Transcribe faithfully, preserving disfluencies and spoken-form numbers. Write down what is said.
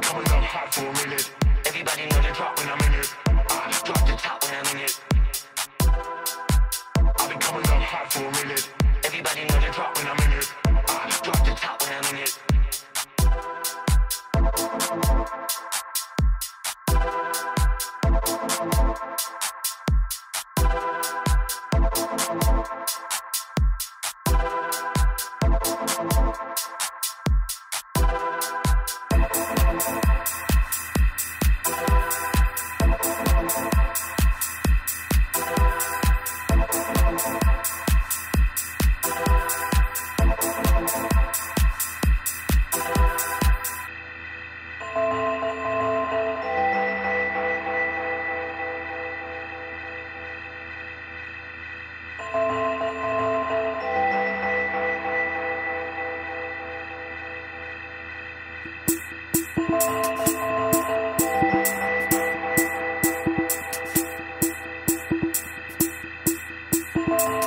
coming up hot for a minute. Everybody know the drop when I'm in it. I drop the top when I'm in it. I've been coming up hot for a minute. Everybody know the drop when I'm in it. I drop the top when I'm in it. You